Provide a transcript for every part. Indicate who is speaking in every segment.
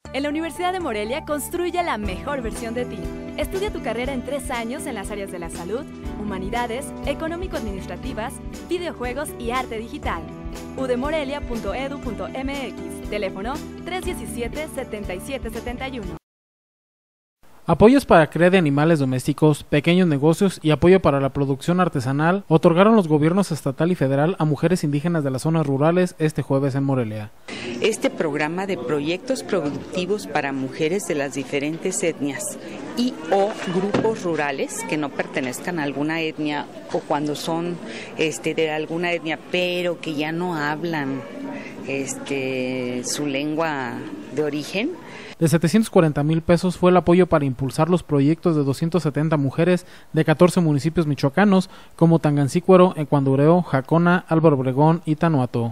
Speaker 1: En la Universidad de Morelia construye la mejor versión de ti. Estudia tu carrera en 3 años en las áreas de la salud, humanidades, económico-administrativas, videojuegos y arte digital. udemorelia.edu.mx, teléfono 317-7771.
Speaker 2: Apoyos para cría de animales domésticos, pequeños negocios y apoyo para la producción artesanal otorgaron los gobiernos estatal y federal a mujeres indígenas de las zonas rurales este jueves en Morelia.
Speaker 3: Este programa de proyectos productivos para mujeres de las diferentes etnias y o grupos rurales que no pertenezcan a alguna etnia o cuando son de alguna etnia pero que ya no hablan su lengua de origen.
Speaker 2: De 740,000 pesos fue el apoyo para impulsar los proyectos de 270 mujeres de 14 municipios michoacanos como Tangancícuaro, Ecuandureo, Jacona, Álvaro Obregón y Tanuato.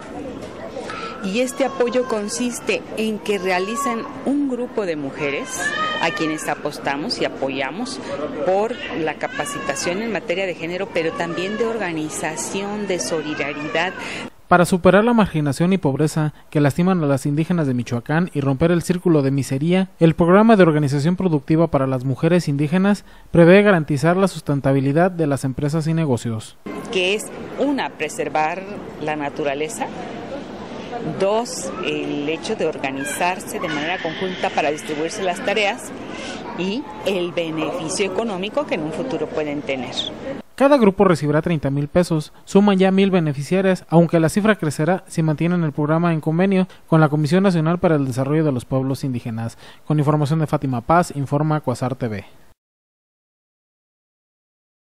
Speaker 3: Y este apoyo consiste en que realizan un grupo de mujeres a quienes apostamos y apoyamos por la capacitación en materia de género, pero también de organización, de solidaridad.
Speaker 2: Para superar la marginación y pobreza que lastiman a las indígenas de Michoacán y romper el círculo de miseria, el Programa de Organización Productiva para las Mujeres Indígenas prevé garantizar la sustentabilidad de las empresas y negocios.
Speaker 3: Que es, 1, preservar la naturaleza, 2, el hecho de organizarse de manera conjunta para distribuirse las tareas y el beneficio económico que en un futuro pueden tener.
Speaker 2: Cada grupo recibirá 30,000 pesos, suman ya 1,000 beneficiarias, aunque la cifra crecerá si mantienen el programa en convenio con la Comisión Nacional para el Desarrollo de los Pueblos Indígenas. Con información de Fátima Paz, informa Cuasar TV.